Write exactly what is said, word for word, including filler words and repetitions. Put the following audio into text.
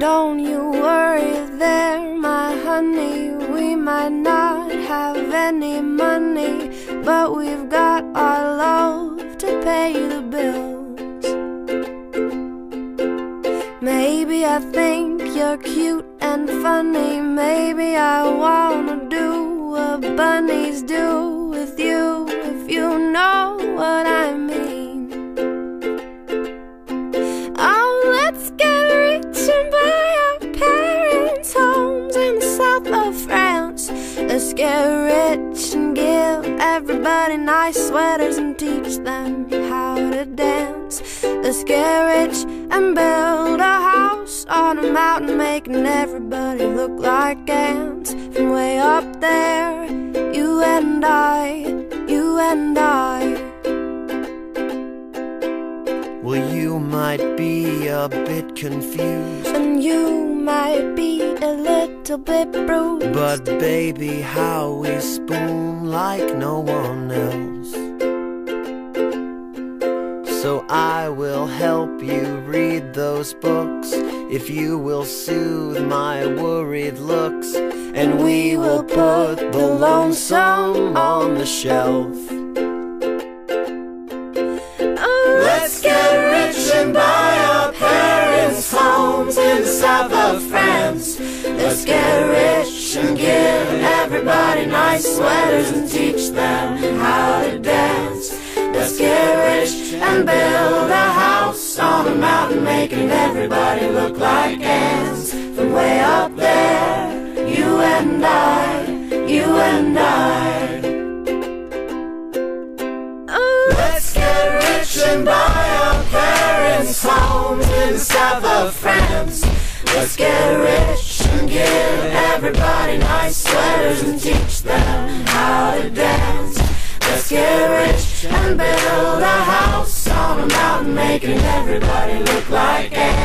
don't you worry there, my honey. We might not have any money, but we've got our love to pay the bills. Maybe I think you're cute and funny. Maybe I wanna do what bunnies do with you, if you know what I mean. Oh, let's get rich and buy our parents' homes in the south of France. Let's get rich and give everybody nice sweaters and teach them how to dance. Let's get rich and build a house on a mountain, making everybody look like ants. From way up there, you and I, you and I. Well, you might be a bit confused, and you might be a little bit bruised, but baby, how we spoon like no one else. So I will help you read those books, if you will soothe my worried looks, and we will put the lonesome on the shelf. Let's get rich and buy our parents' homes in the south of France. Let's get rich and give everybody nice sweaters and teach them how to dance. Let's get rich and build a house on a mountain, making everybody look like ants. From way up there, you and I, you and I. Let's get rich and buy our parents' homes in the south of France. Let's get rich and give everybody nice sweaters and teach them how to dance. Let's get rich and build a house on a mountain, making everybody look like ants.